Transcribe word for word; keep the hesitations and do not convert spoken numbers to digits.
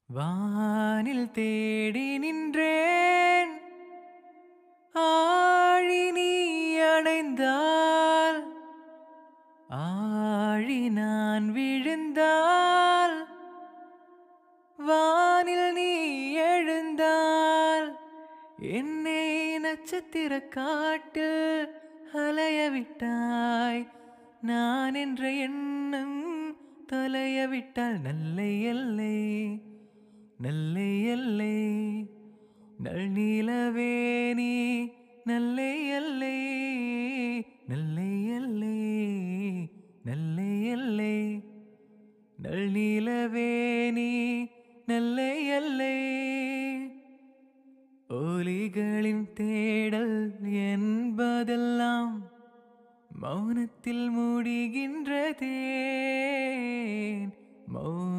வானில் தேடி நின்றேன் ஆழி நீ அடைந்தால் ஆழி நான் விழுந்தால் வானில் நீ எழுந்தால் என்னை நட்சத்திர காட்டில் அலைய விட்டாய் நான் என்ற எண்ணம் தொலைய விட்டால் நல்லை எல்லை நல்லை எல்லை நல் நீலவே நீ நல்லை எல்லை நல்லை எல்லை நல்லை எல்லை நல் நீலவே நீ நல்லை எல்லை ஒலிகளின் தேடல் என்பதெல்லாம் மௌனத்தில் மூடுகின்றதே மௌன